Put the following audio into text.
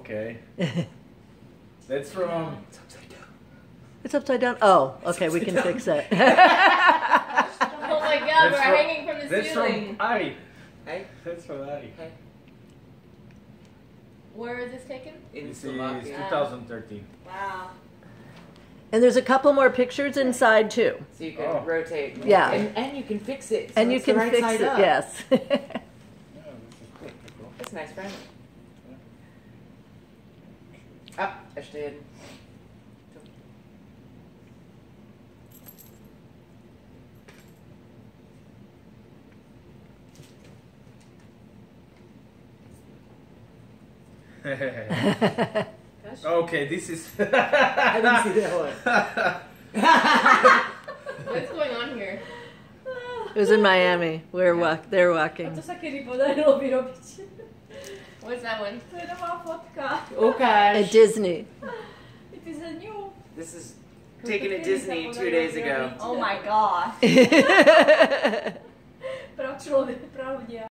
Okay. That's from. It's upside down. It's upside down. Oh, okay, we can fix it. Oh my god, we're That's from- hanging from the That's ceiling. from Ari. Hey, That's from Ari. hey. Where is this taken? In This is Slovakia. 2013. Wow. And there's a couple more pictures inside too. So you can Oh. rotate. Yeah. And you can fix it. So And you it's the can right fix side it, up. yes. Yeah, this is cool. Cool. That's nice, friend. Ah, jeszcze jeden. Okay, this is. I didn't see that one. What's going on here? It was in Miami. They're A walking. to sa kedy podarilo vyrobiť. What's that one? To je nová fotka. At Ukáž. Disney. It is a new. This is taken at Disney 2 days ago. Oh my god. Prav človek, pravdia.